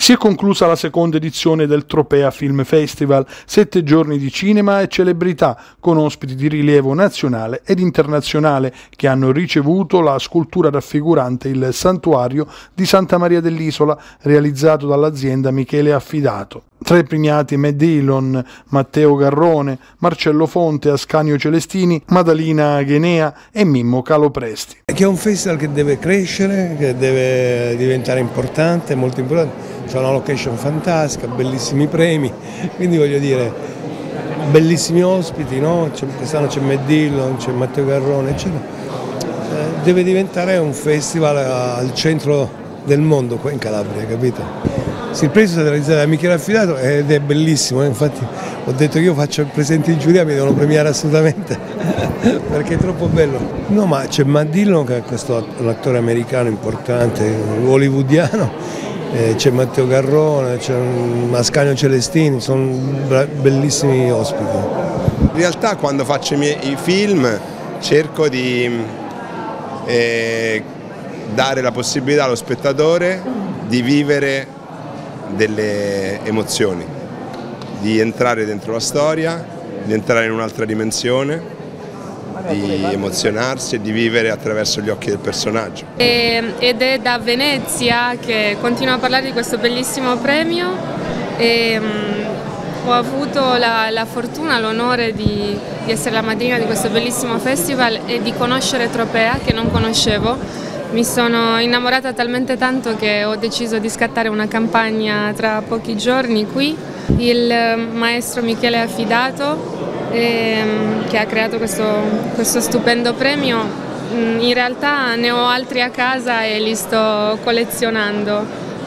Si è conclusa la seconda edizione del Tropea Film Festival, 7 giorni di cinema e celebrità, con ospiti di rilievo nazionale ed internazionale che hanno ricevuto la scultura raffigurante il santuario di Santa Maria dell'Isola, realizzato dall'azienda Michele Affidato. Tra i premiati Matt Dillon, Matteo Garrone, Marcello Fonte, Ascanio Celestini, Madalina Ghenea e Mimmo Calopresti. Che è un festival che deve crescere, che deve diventare importante, molto importante. C'è una location fantastica, bellissimi premi, quindi voglio dire, bellissimi ospiti, no? Quest'anno c'è Matt Dillon, c'è Matteo Garrone, eccetera. Deve diventare un festival al centro del mondo qua in Calabria, capito? Sì, il prezzo è realizzato da Michele Affidato ed è bellissimo, infatti ho detto che io faccio il presente in giuria, mi devono premiare assolutamente perché è troppo bello. No, ma c'è Matt Dillon che è un attore americano importante, hollywoodiano, c'è Matteo Garrone, c'è Ascanio Celestini, sono bellissimi ospiti. In realtà quando faccio i film cerco di dare la possibilità allo spettatore di vivere delle emozioni, di entrare dentro la storia, di entrare in un'altra dimensione, di emozionarsi e di vivere attraverso gli occhi del personaggio. Ed è da Venezia che continuo a parlare di questo bellissimo premio e ho avuto la fortuna, l'onore di essere la madrina di questo bellissimo festival e di conoscere Tropea, che non conoscevo. Mi sono innamorata talmente tanto che ho deciso di scattare una campagna tra pochi giorni qui. Il maestro Michele Affidato, che ha creato questo stupendo premio, in realtà ne ho altri a casa e li sto collezionando.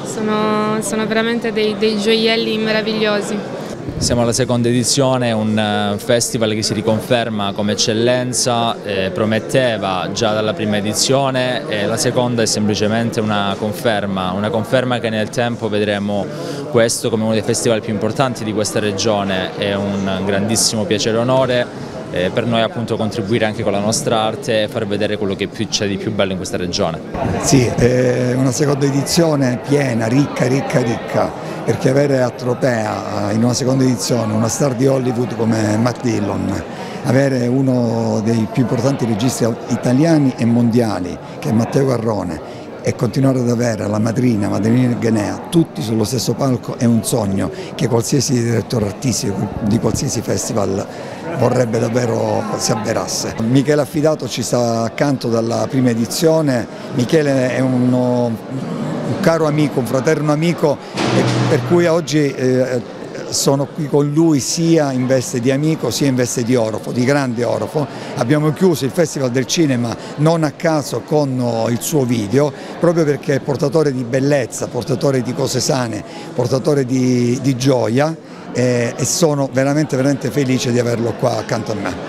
Sono veramente dei gioielli meravigliosi. Siamo alla seconda edizione, un festival che si riconferma come eccellenza, prometteva già dalla prima edizione e la seconda è semplicemente una conferma che nel tempo vedremo questo come uno dei festival più importanti di questa regione. È un grandissimo piacere e onore per noi appunto contribuire anche con la nostra arte e far vedere quello che c'è di più bello in questa regione. Sì, è una seconda edizione piena, ricca, perché avere a Tropea in una seconda edizione una star di Hollywood come Matt Dillon, avere uno dei più importanti registi italiani e mondiali che è Matteo Garrone e continuare ad avere la Madalina Ghenea tutti sullo stesso palco è un sogno che qualsiasi direttore artistico di qualsiasi festival vorrebbe davvero si avverasse. Michele Affidato ci sta accanto dalla prima edizione. Michele è un caro amico, un fraterno amico, per cui oggi sono qui con lui sia in veste di amico sia in veste di orafo, di grande orafo. Abbiamo chiuso il Festival del Cinema non a caso con il suo video, proprio perché è portatore di bellezza, portatore di cose sane, portatore di gioia e sono veramente felice di averlo qua accanto a me.